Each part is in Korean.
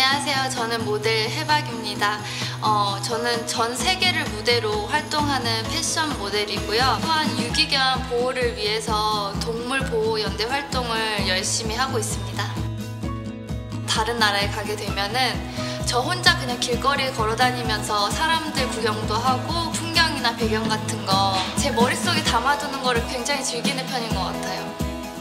안녕하세요. 저는 모델 해박입니다. 저는 전 세계를 무대로 활동하는 패션 모델이고요. 또한 유기견 보호를 위해서 동물보호연대 활동을 열심히 하고 있습니다. 다른 나라에 가게 되면은 저 혼자 그냥 길거리에 걸어다니면서 사람들 구경도 하고 풍경이나 배경 같은 거 제 머릿속에 담아두는 거를 굉장히 즐기는 편인 것 같아요.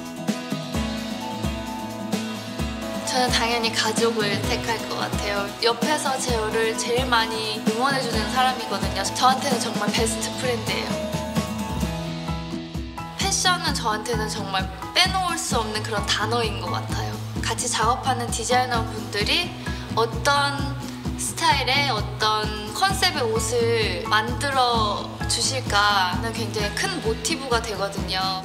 저는 당연히 가족을 택할 것 같아요. 옆에서 저를 제일 많이 응원해주는 사람이거든요. 저한테는 정말 베스트 프렌드예요. 패션은 저한테는 정말 빼놓을 수 없는 그런 단어인 것 같아요. 같이 작업하는 디자이너 분들이 어떤 스타일의 어떤 컨셉의 옷을 만들어 주실까는 굉장히 큰 모티브가 되거든요.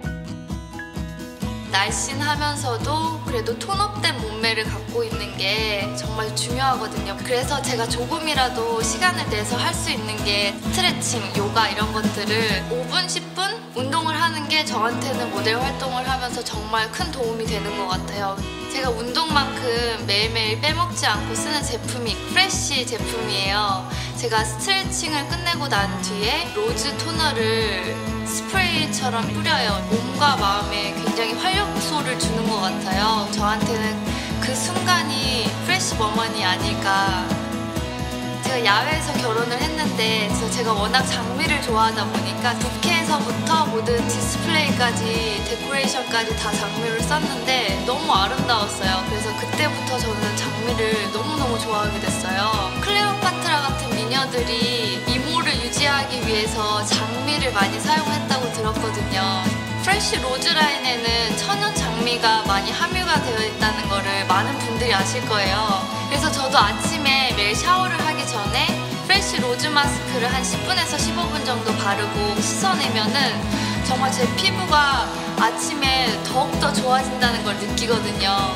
날씬하면서도 그래도 톤업된 몸매를 갖고 있는 게 정말 중요하거든요. 그래서 제가 조금이라도 시간을 내서 할 수 있는 게 스트레칭, 요가 이런 것들을 5분, 10분 운동을 하는 게 저한테는 모델 활동을 하면서 정말 큰 도움이 되는 것 같아요. 제가 운동만큼 매일매일 빼먹지 않고 쓰는 제품이 프레쉬 제품이에요. 제가 스트레칭을 끝내고 난 뒤에 로즈 토너를 스프레이처럼 뿌려요. 몸과 마음에 굉장히 활력소를 주는 것 같아요. 저한테는 그 순간이 프레쉬 머먼이 아닐까. 제가 야외에서 결혼을 했는데 제가 워낙 장미를 좋아하다 보니까 부케에서부터 모든 디스플레이까지 데코레이션까지 다 장미를 썼는데 너무 아름다웠어요. 그래서 그때부터 저는 장미를 너무너무 좋아하게 됐어요. 클레오파트라 같은 미녀들이 미모를 유지하기 위해서 장미를 많이 사용했다고 들었거든요. 프레쉬 로즈 라인에는 천연 장미가 많이 함유가 되어 있다는 거를 많은 분들이 아실 거예요. 그래서 저도 아침에 매일 샤워를 하기 전에 프레쉬 로즈 마스크를 한 10분에서 15분 정도 바르고 씻어내면은 정말 제 피부가 아침에 더욱더 좋아진다는 걸 느끼거든요.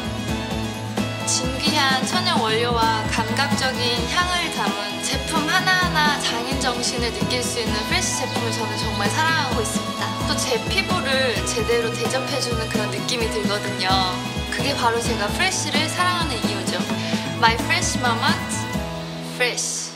진귀한 천연 원료와 감각적인 향을 담은 제품 하나하나 장인 정신을 느낄 수 있는 프레쉬 제품을 저는 정말 사랑하고 있습니다. 또 제 피부를 제대로 대접해주는 그런 느낌이 들거든요. 그게 바로 제가 프레쉬를 사랑하는 이유죠. My fresh moment, fresh.